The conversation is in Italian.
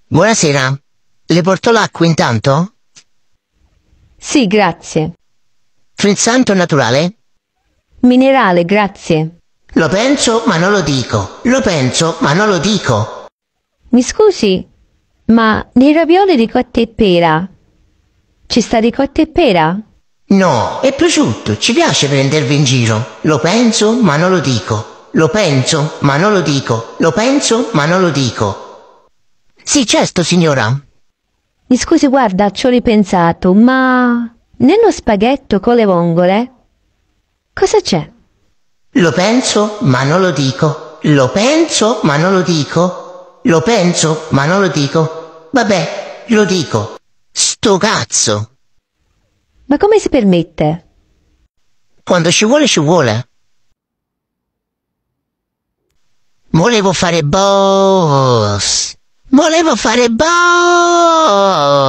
Buonasera. Le porto l'acqua intanto? Sì, grazie. Frizzante o naturale? Minerale, grazie. Lo penso, ma non lo dico. Lo penso, ma non lo dico. Mi scusi, ma nei ravioli ricotta e pera ci sta ricotta e pera? No, è prosciutto. Ci piace prendervi in giro. Lo penso, ma non lo dico. Lo penso, ma non lo dico. Lo penso, ma non lo dico. Sì, certo, signora. Mi scusi, guarda, ci ho ripensato, ma nello spaghetto con le vongole cosa c'è? Lo penso, ma non lo dico. Lo penso, ma non lo dico. Lo penso, ma non lo dico. Vabbè, lo dico. Sto cazzo. Ma come si permette? Quando ci vuole, ci vuole. Volevo fare boss. Volevo fare boss.